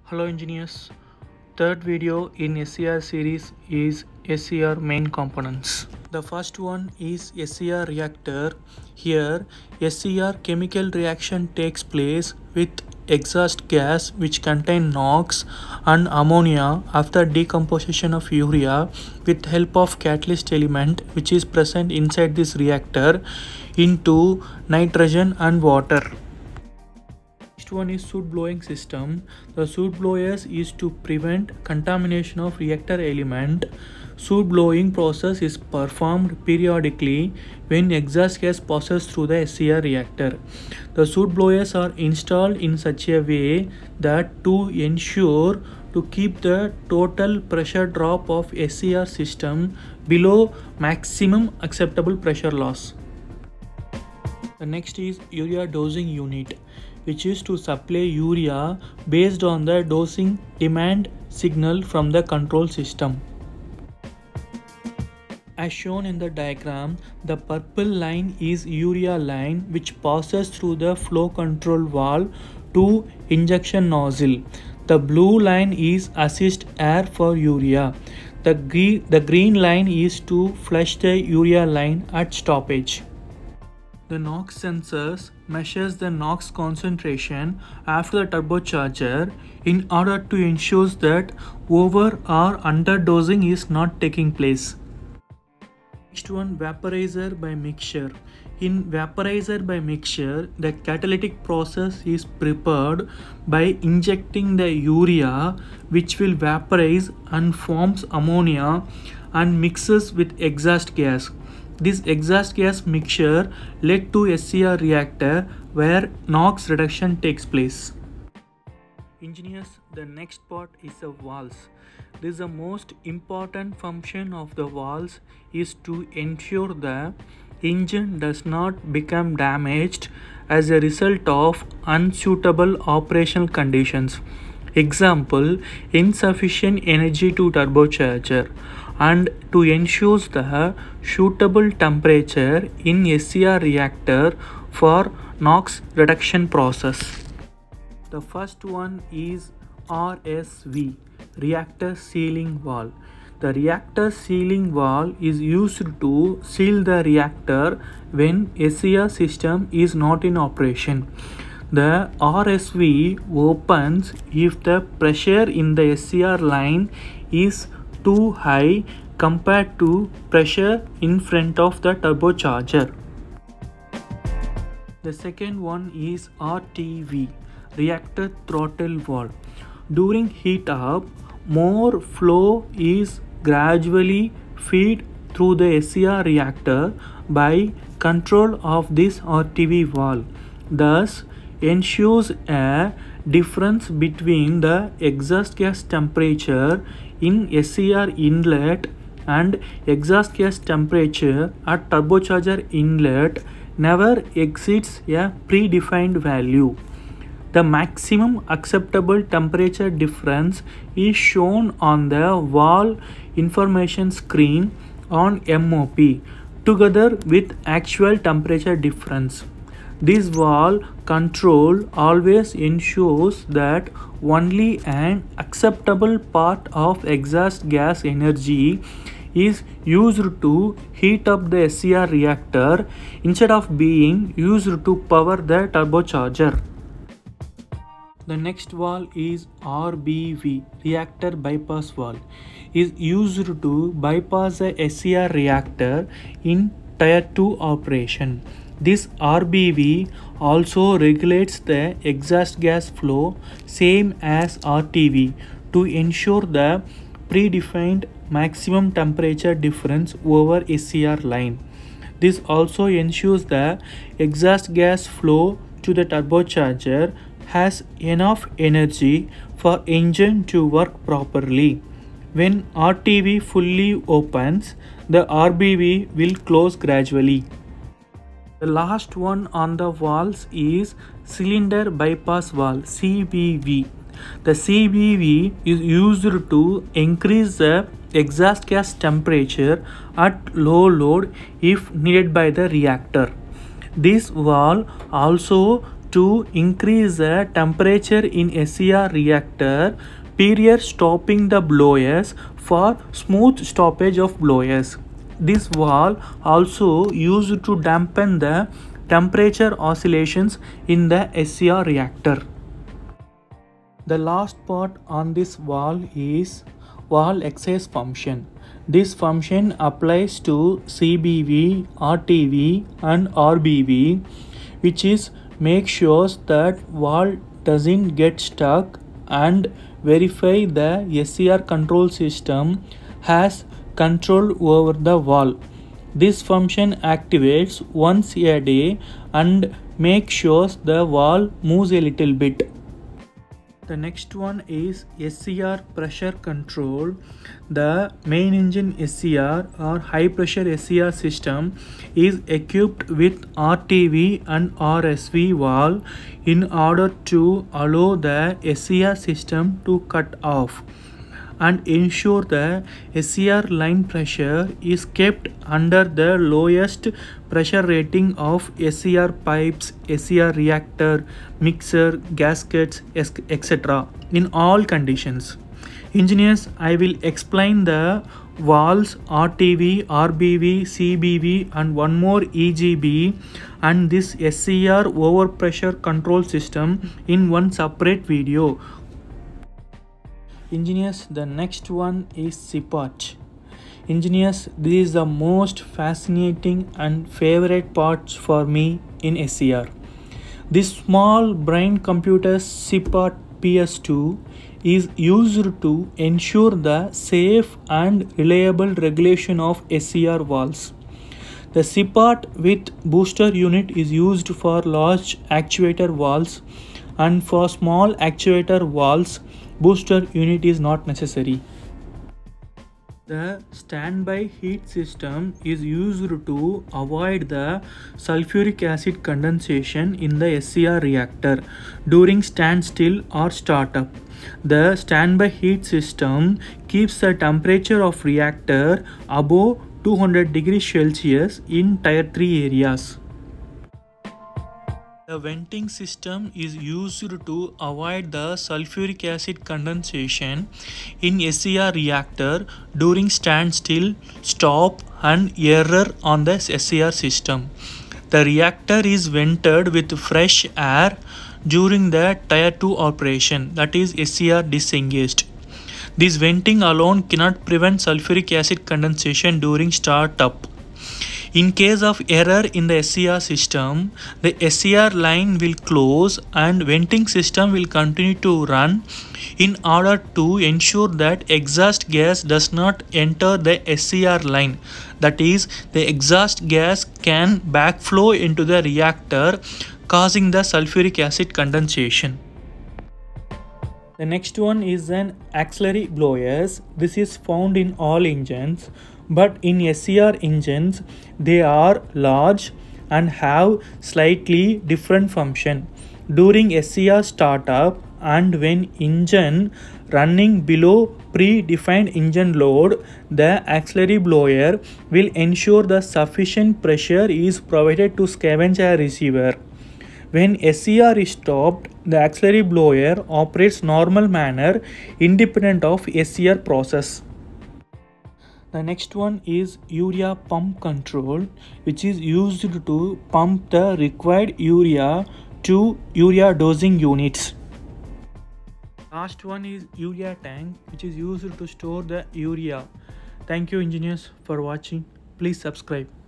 Hello engineers, third video in SCR series is SCR Main Components. The first one is SCR reactor. Here SCR chemical reaction takes place with exhaust gas which contain NOx and ammonia after decomposition of urea with help of catalyst element which is present inside this reactor into nitrogen and water. Next one is soot blowing system. The soot blowers is to prevent contamination of reactor element. Soot blowing process is performed periodically when exhaust gas passes through the SCR reactor. The soot blowers are installed in such a way that to ensure to keep the total pressure drop of SCR system below maximum acceptable pressure loss. The next is urea dosing unit, which is to supply urea based on the dosing demand signal from the control system. As shown in the diagram, the purple line is urea line which passes through the flow control valve to injection nozzle. The blue line is assist air for urea. The green line is to flush the urea line at stoppage. The NOx sensors measures the NOx concentration after the turbocharger in order to ensure that over or underdosing is not taking place. Next one, vaporizer by mixture. In vaporizer by mixture, the catalytic process is prepared by injecting the urea which will vaporize and forms ammonia and mixes with exhaust gas. This exhaust gas mixture led to SCR reactor where NOx reduction takes place. Engineers, the next part is the valves. This is the most important function of the valves is to ensure the engine does not become damaged as a result of unsuitable operational conditions. Example, insufficient energy to turbocharger, and to ensure the suitable temperature in SCR reactor for NOx reduction process. The first one is RSV, reactor sealing valve. The reactor sealing valve is used to seal the reactor when SCR system is not in operation. The RSV opens if the pressure in the SCR line is too high compared to pressure in front of the turbocharger. The second one is RTV, reactor throttle valve. During heat up, more flow is gradually fed through the SCR reactor by control of this RTV valve. Thus, ensures a difference between the exhaust gas temperature in SCR inlet and exhaust gas temperature at turbocharger inlet never exceeds a predefined value. The maximum acceptable temperature difference is shown on the valve information screen on MOP together with actual temperature difference. This valve control always ensures that only an acceptable part of exhaust gas energy is used to heat up the SCR reactor instead of being used to power the turbocharger. The next valve is RBV, reactor bypass valve, is used to bypass the SCR reactor in Tier 2 operation. This RBV also regulates the exhaust gas flow same as RTV to ensure the predefined maximum temperature difference over SCR line. This also ensures the exhaust gas flow to the turbocharger has enough energy for engine to work properly. When RTV fully opens, the RBV will close gradually. The last one on the valves is cylinder bypass valve, CBV. The CBV is used to increase the exhaust gas temperature at low load if needed by the reactor. This valve also to increase the temperature in SCR reactor, period stopping the blowers for smooth stoppage of blowers. This valve also used to dampen the temperature oscillations in the SCR reactor. The last part on this valve is valve excess function. This function applies to CBV, RTV and RBV, which is make sure that valve doesn't get stuck and verify the SCR control system has control over the valve. This function activates once a day and makes sure the valve moves a little bit. The next one is SCR Pressure Control. The main engine SCR or high pressure SCR system is equipped with RTV and RSV valve in order to allow the SCR system to cut off and ensure the SCR line pressure is kept under the lowest pressure rating of SCR pipes, SCR reactor, mixer, gaskets, etc. in all conditions. Engineers, I will explain the valves RTV, RBV, CBV and one more EGB and this SCR overpressure control system in one separate video. Engineers, the next one is CPAT. Engineers, this is the most fascinating and favorite part for me in SCR. This small brain computer CPAT PS2 is used to ensure the safe and reliable regulation of SCR valves. The CPAT with booster unit is used for large actuator valves and for small actuator valves booster unit is not necessary. The standby heat system is used to avoid the sulfuric acid condensation in the SCR reactor during standstill or startup. The standby heat system keeps the temperature of reactor above 200 degrees Celsius in Tier 3 areas. The venting system is used to avoid the sulfuric acid condensation in SCR reactor during standstill, stop and error on the SCR system. The reactor is vented with fresh air during the Tier 2 operation, that is SCR disengaged. This venting alone cannot prevent sulfuric acid condensation during startup. In case of error in the SCR system, the SCR line will close and venting system will continue to run in order to ensure that exhaust gas does not enter the SCR line. That is, the exhaust gas can backflow into the reactor, causing the sulfuric acid condensation. The next one is an axillary blowers. This is found in all engines, but in SCR engines they are large and have slightly different function. During SCR startup and when engine running below predefined engine load, the axillary blower will ensure the sufficient pressure is provided to scavenge air receiver. When SCR is stopped, the axillary blower operates normal manner independent of SCR process. The next one is urea pump control, which is used to pump the required urea to urea dosing units. Last one is urea tank, which is used to store the urea. Thank you engineers for watching. Please subscribe.